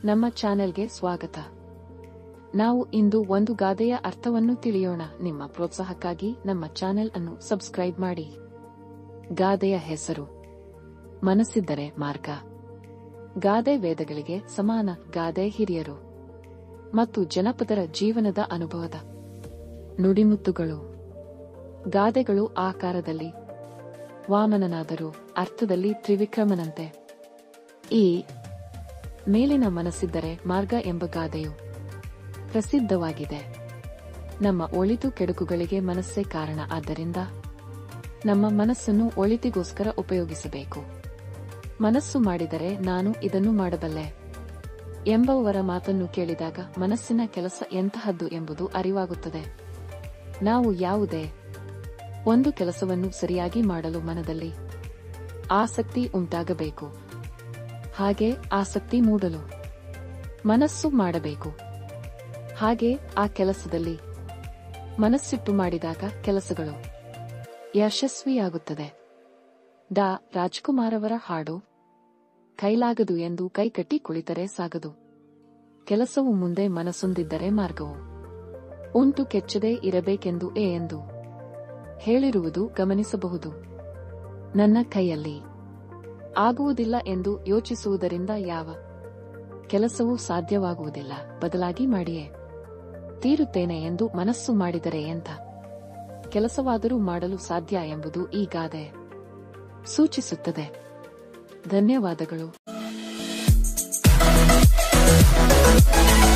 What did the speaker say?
ನಮ್ಮ ಚಾನೆಲ್ಗೆ ಸ್ವಾಗತ. ನಾವು ಇಂದು ಒಂದು ಗಾದೆಯ ಅರ್ಥವನ್ನು ತಿಳಿಯೋಣ. ನಿಮ್ಮ ಪ್ರೋತ್ಸಾಹಕ್ಕಾಗಿ ನಮ್ಮ ಚಾನೆಲ್ ಅನ್ನು ಸಬ್ಸ್ಕ್ರೈಬ್ ಮಾಡಿ. ಗಾದೆಯ ಹೆಸರು ಮನಸ್ಸಿದ್ದರೆ ಮಾರ್ಗ. ಗಾದೆ ವೇದಗಳಿಗೆ ಸಮಾನ. ಗಾದೆ ಹಿರಿಯರು ಮತ್ತು ಜನಪದರ ಜೀವನದ ಅನುಭವದ ನುಡಿಮುತ್ತುಗಳು. ಗಾದೆಗಳು ಆಕಾರದಲ್ಲಿ ವಾಮನನಾದರೂ ಅರ್ಥದಲ್ಲಿ ತ್ರಿವಿಕ್ರಮನಂತೆ. ಈ ಮೇಲಿನ ಮನಸ್ಸಿದ್ದರೆ ಮಾರ್ಗ ಎಂಬ ಗಾದೆಯು ಪ್ರಸಿದ್ಧವಾಗಿದೆ. ನಮ್ಮ ಒಳಿತು ಕೆಡುಕುಗಳಿಗೆ ಮನಸ್ಸೇ ಕಾರಣ. ಆದ್ದರಿಂದ ನಮ್ಮ ಮನಸ್ಸನ್ನು ಒಳಿತಿಗೋಸ್ಕರ ಉಪಯೋಗಿಸಬೇಕು. ಮನಸ್ಸು ಮಾಡಿದರೆ ನಾನು ಇದನ್ನು ಮಾಡಬಲ್ಲೆ ಎಂಬವರ ಮಾತನ್ನು ಕೇಳಿದಾಗ ಮನಸ್ಸಿನ ಕೆಲಸ ಎಂತಹದ್ದು ಎಂಬುದು ಅರಿವಾಗುತ್ತದೆ. ನಾವು ಯಾವುದೇ ಒಂದು ಕೆಲಸವನ್ನು ಸರಿಯಾಗಿ ಮಾಡಲು ಮನದಲ್ಲಿ ಆಸಕ್ತಿ ಉಂಟಾಗಬೇಕು. ಹಾಗೆ ಆಸಕ್ತಿ ಮೂಡಲು ಮನಸ್ಸು ಮಾಡಬೇಕು. ಹಾಗೆ ಆ ಕೆಲಸದಲ್ಲಿ ಮನಸ್ಸಿಟ್ಟು ಮಾಡಿದಾಗ ಕೆಲಸಗಳು ಯಶಸ್ವಿಯಾಗುತ್ತದೆ. ಡಾ ರಾಜ್ಕುಮಾರವರ ಹಾಡು. ಕೈಲಾಗದು ಎಂದು ಕೈಕಟ್ಟಿ ಕುಳಿತರೆ ಸಾಗದು. ಕೆಲಸವು ಮುಂದೆ ಮನಸ್ಸೊಂದಿದ್ದರೆ ಮಾರ್ಗವು ಉಂಟು. ಕೆಚ್ಚದೆ ಇರಬೇಕೆಂದು ಎಂದು ಹೇಳಿರುವುದು ಗಮನಿಸಬಹುದು. ನನ್ನ ಕೈಯಲ್ಲಿ ಆಗುವುದಿಲ್ಲ ಎಂದು ಯೋಚಿಸುವುದರಿಂದ ಯಾವ ಕೆಲಸವೂ ಸಾಧ್ಯವಾಗುವುದಿಲ್ಲ. ಬದಲಾಗಿ ಮಾಡಿಯೇ ತೀರುತ್ತೇನೆ ಎಂದು ಮನಸ್ಸು ಮಾಡಿದರೆ ಎಂಥ ಕೆಲಸವಾದರೂ ಮಾಡಲು ಸಾಧ್ಯ ಎಂಬುದು ಈ ಗಾದೆ ಸೂಚಿಸುತ್ತದೆ. ಧನ್ಯವಾದಗಳು.